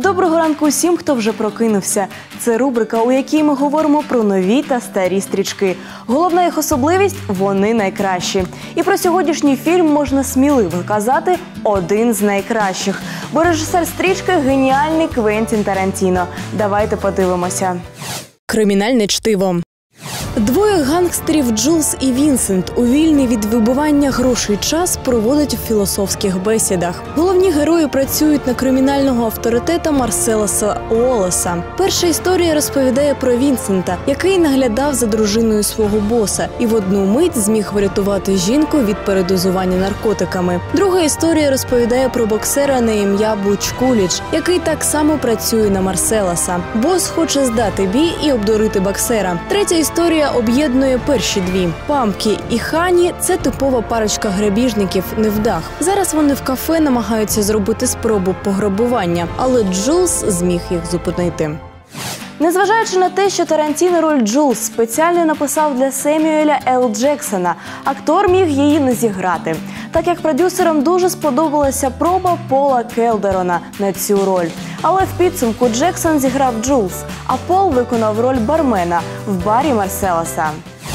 Доброго ранку усім, хто вже прокинувся. Це рубрика, у якій ми говоримо про нові та старі стрічки. Головна їх особливість – вони найкращі. І про сьогоднішній фільм можна сміливо казати один з найкращих. Бо режисер стрічки – геніальний Квентін Тарантіно. Давайте подивимося. Кримінальне чтиво. Двоє гангстерів Джулс і Вінсент у вільний від вибивання грошей час проводять у філософських бесідах. Головні герої працюють на кримінального авторитета Марселеса Уоллеса. Перша історія розповідає про Вінсента, який наглядав за дружиною свого боса і в одну мить зміг врятувати жінку від передозування наркотиками. Друга історія розповідає про боксера на ім'я Буч Кулідж, який так само працює на Марселеса. Бос хоче здати бій і обдурити боксера. Третя історія об'єднує перші дві. Памкі і Хані – це типова парочка грабіжників невдах. Зараз вони в кафе намагаються зробити спробу пограбування, але Джулс зміг їх зупинити. Незважаючи на те, що Тарантіно роль Джулс спеціально написав для Семюеля Л. Джексона, актор міг її не зіграти, так як продюсерам дуже сподобалася проба Пола Келдерона на цю роль. Але в підсумку Джексон зіграв Джулс, а Пол виконав роль бармена в барі Марселеса.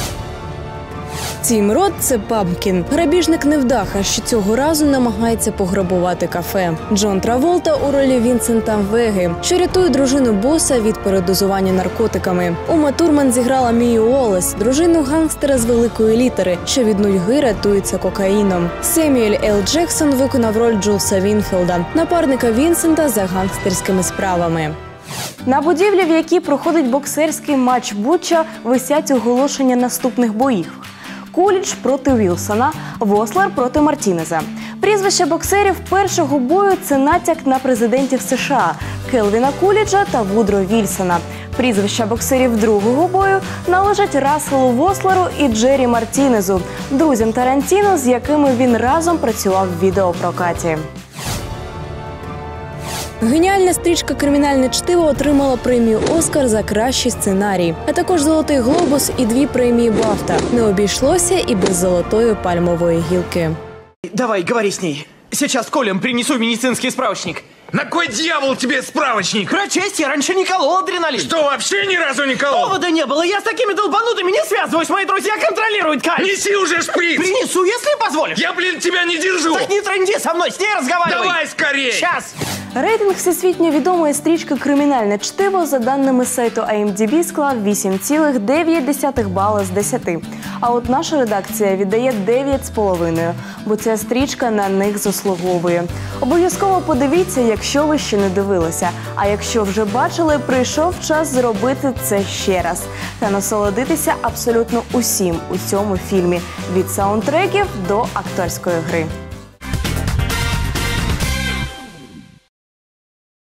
Тім Рот – це Пампкін, грабіжник невдаха, що цього разу намагається пограбувати кафе. Джон Траволта у ролі Вінсента Веги, що рятує дружину боса від передозування наркотиками. Ума Турман зіграла Мію Уоллес, дружину гангстера з великої літери, що від нудьги рятується кокаїном. Семюель Л. Джексон виконав роль Джулса Вінфілда, напарника Вінсента за гангстерськими справами. На будівлі, в якій проходить боксерський матч Буча, висять оголошення наступних боїв. Кулідж проти Вілсона, Вослер проти Мартінеза. Прізвища боксерів першого бою – це натяк на президентів США – Келвіна Куліджа та Вудро Вільсона. Прізвища боксерів другого бою належать Расселу Вослеру і Джері Мартінезу, друзям Тарантіно, з якими він разом працював в відеопрокаті. Геніальна стрічка «Кримінальне чтиво» отримала премію «Оскар» за кращий сценарій, а також «Золотий глобус» і 2 премії «Бафта». Не обійшлося і без «Золотої пальмової гілки». Давай, говори с ней. Сейчас Колем принесу медицинский справочник. На кой дьявол тебе справочник? Прочесть, я раньше не колол адреналин. Что, вообще ни разу не колол? Повода не было, я с такими долбанутыми не связываюсь, мои друзья контролируют кайф. Неси уже шприц! Принесу, если позволишь. Я, блин, тебя не держу! Так не тренди со мной, с ней разговаривай. Давай скорее! Сейчас. Рейтинг всесвітньо відомої стрічки «Кримінальне чтиво» за даними сайту IMDb склав 8,9 бала з 10. А от наша редакція віддає 9,5, бо ця стрічка на них заслуговує. Обов'язково подивіться, якщо ви ще не дивилися. А якщо вже бачили, прийшов час зробити це ще раз. Та насолодитися абсолютно усім у цьому фільмі – від саундтреків до акторської гри.